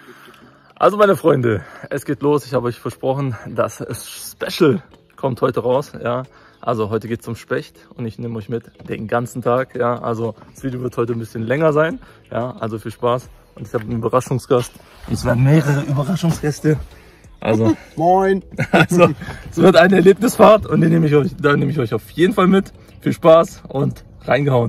Also meine Freunde, es geht los. Ich habe euch versprochen, das Special kommt heute raus. Ja, also heute geht es zum Specht und ich nehme euch mit den ganzen Tag. Ja, also das Video wird heute ein bisschen länger sein. Ja, also viel Spaß. Und ich habe einen Überraschungsgast. Es werden mehrere Überraschungsgäste. Also moin. Also es wird eine Erlebnisfahrt und da nehme ich euch auf jeden Fall mit. Viel Spaß und reingehauen.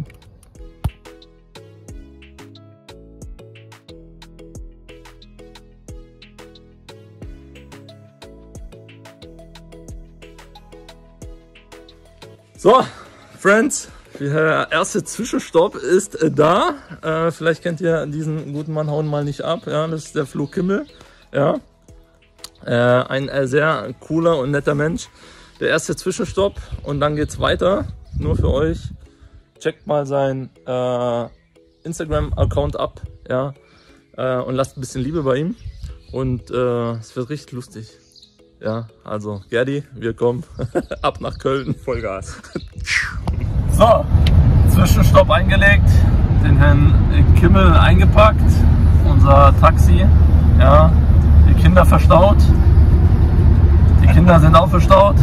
So, Friends, der erste Zwischenstopp ist da. Vielleicht kennt ihr diesen guten Mann, hauen mal nicht ab. Ja, das ist der Flo Kimmel. Ja, ein sehr cooler und netter Mensch. Der erste Zwischenstopp und dann geht's weiter. Nur für euch. Checkt mal seinen Instagram-Account ab. Ja, und lasst ein bisschen Liebe bei ihm. Und es wird richtig lustig. Ja, also Gerdi, wir kommen ab nach Köln. Vollgas. So, Zwischenstopp eingelegt, den Herrn Kimmel eingepackt, unser Taxi. Ja, die Kinder verstaut. Die Kinder sind auch verstaut.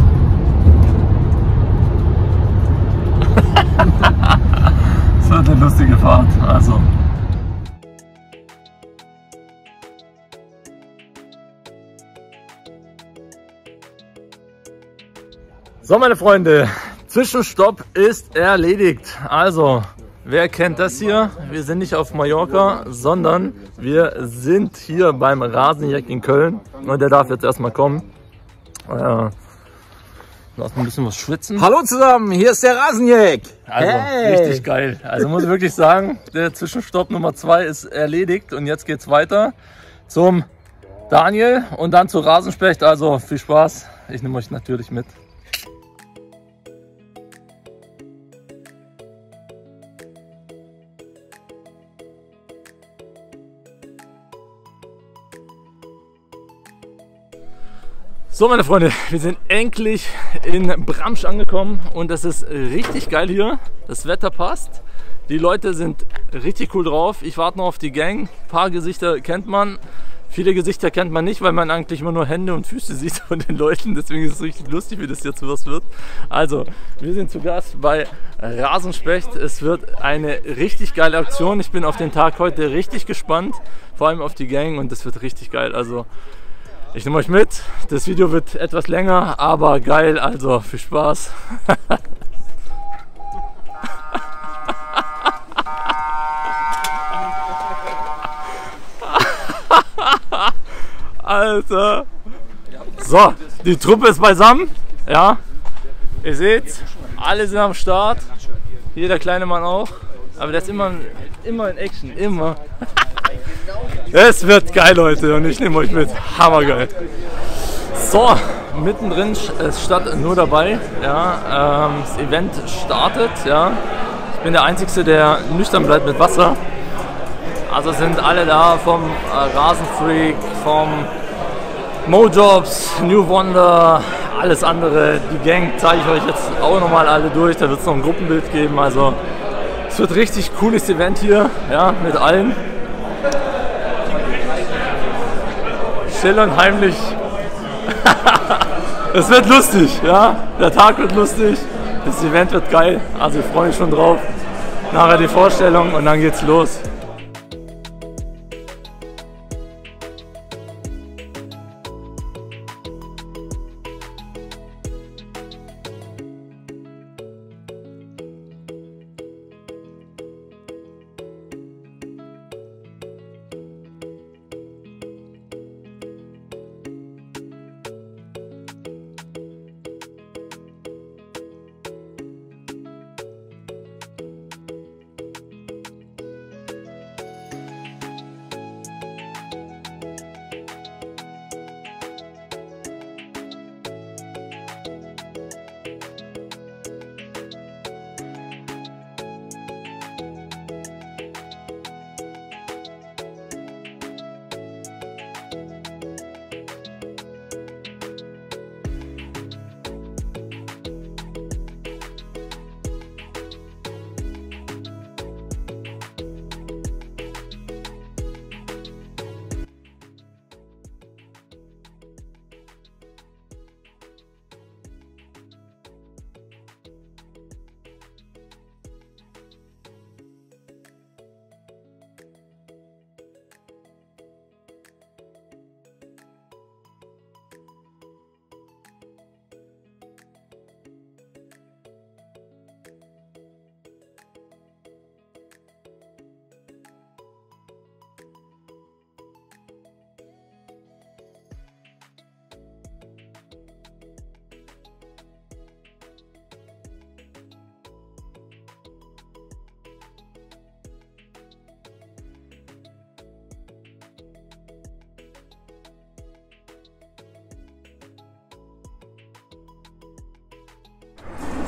Es wird eine lustige Fahrt, also. So meine Freunde, Zwischenstopp ist erledigt. Also, wer kennt das hier? Wir sind nicht auf Mallorca, sondern wir sind hier beim Rasenjäger in Köln. Und der darf jetzt erstmal kommen. Lass mal ein bisschen was schwitzen. Hallo zusammen, hier ist der Rasenjäger. Also, hey. Richtig geil. Also muss ich wirklich sagen, der Zwischenstopp Nummer 2 ist erledigt. Und jetzt geht's weiter zum Daniel und dann zu Rasenspecht. Also viel Spaß. Ich nehme euch natürlich mit. So meine Freunde, wir sind endlich in Bramsch angekommen und es ist richtig geil hier. Das Wetter passt, die Leute sind richtig cool drauf. Ich warte noch auf die Gang. Ein paar Gesichter kennt man, viele Gesichter kennt man nicht, weil man eigentlich immer nur Hände und Füße sieht von den Leuten. Deswegen ist es richtig lustig, wie das jetzt was wird. Also, wir sind zu Gast bei Rasenspecht. Es wird eine richtig geile Aktion. Ich bin auf den Tag heute richtig gespannt, vor allem auf die Gang und es wird richtig geil. Also ich nehme euch mit, das Video wird etwas länger, aber geil, also viel Spaß. Alter. So, die Truppe ist beisammen, ja, ihr seht, alle sind am Start, hier der kleine Mann auch, aber der ist immer in Action, immer. Es wird geil, Leute, und ich nehme euch mit. Hammergeil. So, mittendrin ist Stadt nur dabei. Ja, das Event startet. Ja. Ich bin der Einzige, der nüchtern bleibt mit Wasser. Also sind alle da vom Rasenfreak, vom Mojobs, New Wonder, alles andere. Die Gang zeige ich euch jetzt auch nochmal alle durch. Da wird es noch ein Gruppenbild geben. Also es wird richtig cooles Event hier, ja, mit allen. Still und heimlich. Es wird lustig, ja. Der Tag wird lustig, das Event wird geil. Also ich freue mich schon drauf. Nachher die Vorstellung und dann geht's los.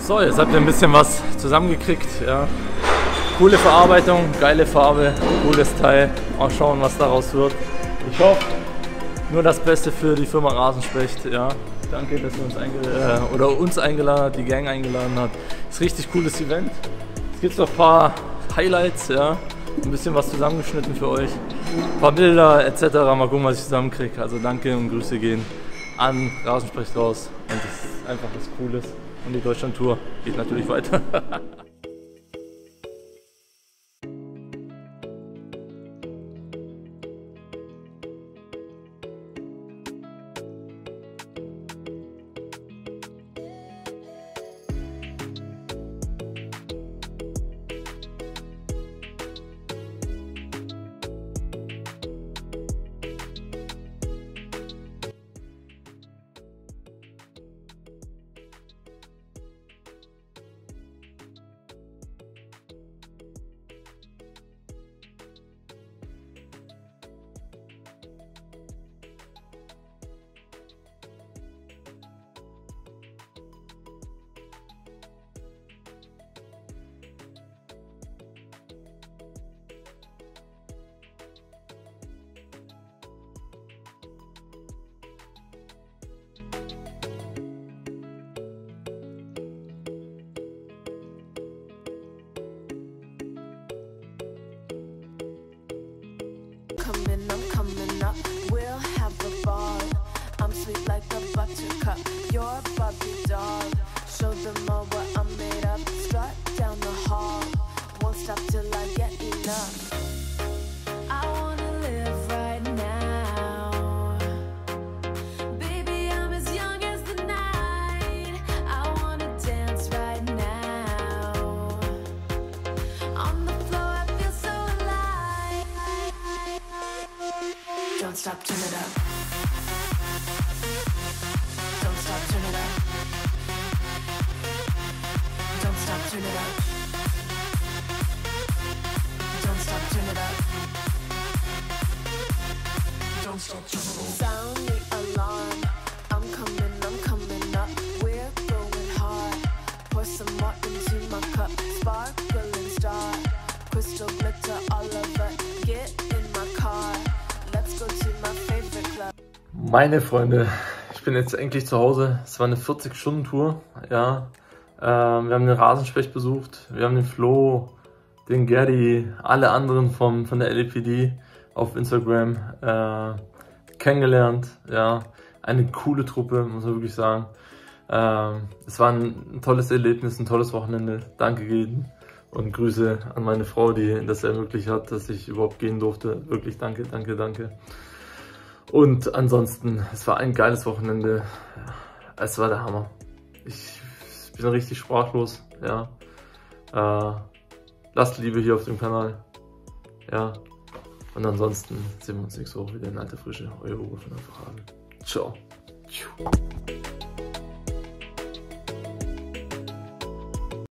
So, jetzt habt ihr ein bisschen was zusammengekriegt. Ja. Coole Verarbeitung, geile Farbe, cooles Teil. Mal schauen, was daraus wird. Ich hoffe, nur das Beste für die Firma Rasenspecht. Ja. Danke, dass ihr uns eingeladen habt, die Gang eingeladen hat. Ist ein richtig cooles Event. Es gibt noch ein paar Highlights, ja. Ein bisschen was zusammengeschnitten für euch. Ein paar Bilder etc. Mal gucken, was ich zusammenkriege. Also danke und Grüße gehen an Rasenspecht raus. Und das ist einfach was Cooles. Und die Deutschland-Tour geht natürlich weiter. I'm coming up, we'll have a ball. I'm sweet like a buttercup, you're a Barbie doll. Show them all what I'm made of, strut down the hall. Won't stop till I get enough. I wanna live right now. Baby, I'm as young as the night. I wanna dance right now. On the floor, I feel so alive. Don't stop, turn it up. Don't stop, turn it up. Don't stop, turn it up. Don't stop, turn it up. Don't stop, turn it up. Sound the alarm. I'm coming up. We're going hard. Pour some more into my cup. Sparkling star. Crystal glitter all over. Get in my car. Let's go to my favorite club. Meine Freunde, ich bin jetzt endlich zu Hause. Es war eine 40-Stunden-Tour. Ja. Wir haben den Rasenspecht besucht. Wir haben den Flo, den Gerdi, alle anderen von der LAPD auf Instagram kennengelernt. Ja. Eine coole Truppe, muss man wirklich sagen. Es war ein tolles Erlebnis, ein tolles Wochenende. Danke Geden und Grüße an meine Frau, die das ermöglicht hat, dass ich überhaupt gehen durfte. Wirklich danke, danke, danke. Und ansonsten, es war ein geiles Wochenende. Es war der Hammer. Ich bin richtig sprachlos. Ja. Lasst Liebe hier auf dem Kanal. Ja. Und ansonsten sehen wir uns nächste Woche wieder in alter Frische. Euer Uwe von der Frage. Ciao.